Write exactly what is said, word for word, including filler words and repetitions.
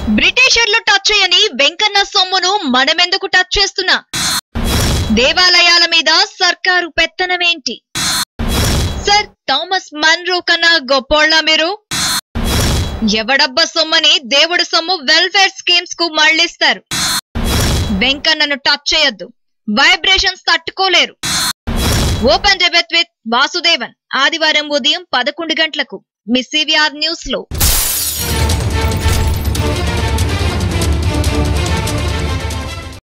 బ్రిటిషర్లు touch చేయని వెంకన్న సొమ్మును మనమెందుకు touch చేస్తున్నా? దేవాలయాల మీద సర్కారు పెత్తనమేంటి? సర్ థామస్ మన్రో కన్నా గొప్పోళ్ళ మీరు? ఎవడబ్బ సొమ్మని దేవుడి సొమ్ము వెల్ఫేర్ స్కీమ్స్ కు మళ్లిస్తారు. వెంకన్నను టచ్ చేయొద్దు, వైబ్రేషన్స్ తట్టుకోలేరు. ఓపెన్ డిబేట్ విత్ వాసుదేవన్ ఆదివారం ఉదయం పదకొండు గంటలకు మీ సివిఆర్ న్యూస్ లో.